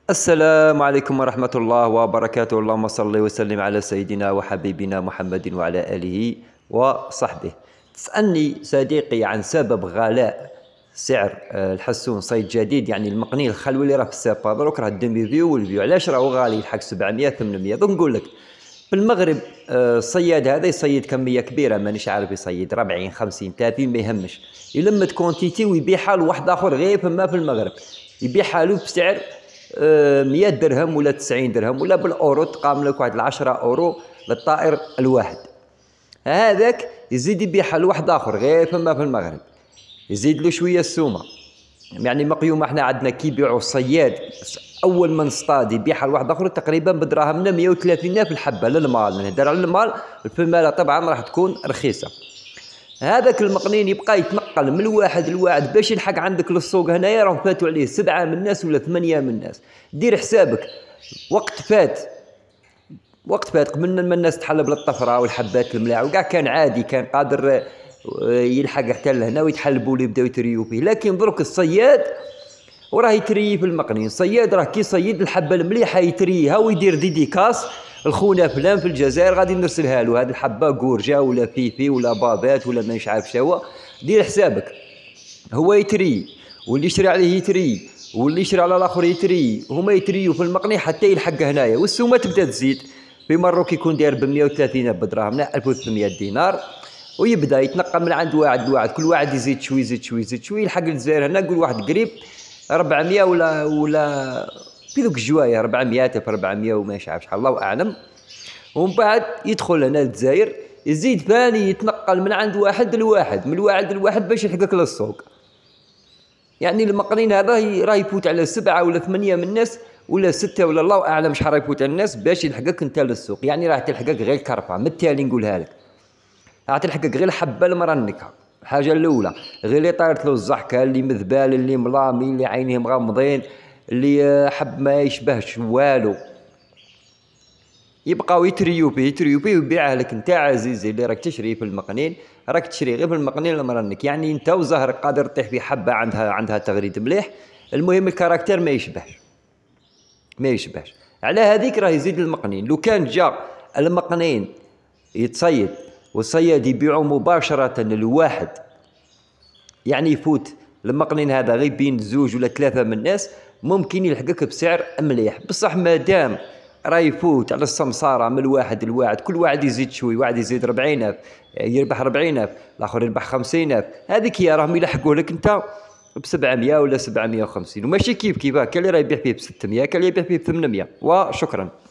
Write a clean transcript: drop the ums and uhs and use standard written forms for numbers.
السلام عليكم ورحمة الله وبركاته. اللهم صل وسلم على سيدنا وحبيبنا محمد وعلى آله وصحبه. تسألني صديقي عن سبب غلاء سعر الحسون صيد جديد، يعني المقني الخلوي اللي راه في السيبا دروك راه الدومي فيو والفيو، علاش راهو غالي يلحق 700 800؟ دوك نقول لك في المغرب الصياد هذا يصيد كمية كبيرة، مانيش عارف يصيد 40 50 30 ما يهمش، يلمد كونتيتي ويبيعها لواحد آخر غير فما في المغرب، يبيعها له بسعر 100 درهم ولا 90 درهم ولا بالاورو، تقام لك واحد 10 اورو للطائر الواحد. هذاك يزيد يبيعها لواحد اخر غير فما في المغرب، يزيد له شويه السومه، يعني مقيومه. احنا عندنا كي يبيعوا الصياد اول ما نصطاد يبيعها لواحد اخر تقريبا بدراهمنا 130 في الحبه للمال، نهدر على المال. الفماله طبعا راح تكون رخيصه. هذاك المقنين يبقى يتنقل من واحد لواحد باش يلحق عندك للسوق. هنايا راهم فاتوا عليه 7 من الناس ولا 8 من الناس. دير حسابك وقت فات قبل ما الناس تحلب للطفره والحبات الملاح وكاع كان عادي، كان قادر يلحق حتى لهنا ويتحلبوا لي يبداو يتريوا فيه. لكن درك الصياد وراه يتري في المقنين. الصياد راه كي يصيد الحبه المليحه يتريها ويدير ديديكاس الخونا فلان في الجزائر غادي نرسلها له، هذه الحبه قورجه ولا فيفي ولا بابات ولا مانيش عارف شوا. دير حسابك هو يتري واللي يشري عليه يتري واللي يشري على الاخر يتري، هما يتريوا في المقني حتى يلحق هنايا. والسومه تبدا تزيد، في مروك يكون داير ب 130 بدراهمنا 1800 دينار، ويبدا يتنقل من عند واحد لواحد، كل واحد يزيد شوي يزيد شوي يزيد شوي يلحق الجزائر. هنا قول واحد قريب 400 ولا في ذوك الجوايه 400 في 400 وما عارف شحال الله اعلم. ومن بعد يدخل هنا للجزائر يزيد ثاني يتنقل من عند واحد لواحد، من واحد لواحد باش يلحقك للسوق. يعني المقرين هذا راه يفوت على 7 ولا 8 من الناس ولا 6 ولا الله اعلم شحال راه يفوت على الناس باش يلحقك انت للسوق. يعني راه تلحقك غير الكرفه. من التالي نقولها لك، راه تلحقك غير الحبه المرنكه. الحاجه الاولى غير اللي طارت له الزحكه، اللي مذبال، اللي ملامي، اللي عينيه مغمضين، اللي حب ما يشبهش والو، يبقاو يتريو فيه ويبيعه لك انت عزيزي اللي راك تشري في المقنين. راك تشري غير في المقنين المرنك، يعني انت وزهر قادر تطيح في حبه عندها تغريد مليح. المهم الكاركتر ما يشبهش على هذيك راه يزيد المقنين. لو كان جا المقنين يتصيد والصياد يبيعوا مباشره للواحد، يعني يفوت المقنين هذا غير بين 2 ولا 3 من الناس، ممكن يلحقك بسعر مليح. بصح مادام راه يفوت على السمساره من الواحد لواحد، كل واحد يزيد شوي، واحد يزيد 40,000 يربح 40,000، الاخر يربح 50,000، هذيك هي راهم يلحقوا لك انت ب 700 ولا 750. وماشي كيف كاين اللي راه يبيع فيه ب 600، كاين اللي يبيع فيه ب 800. وشكرا.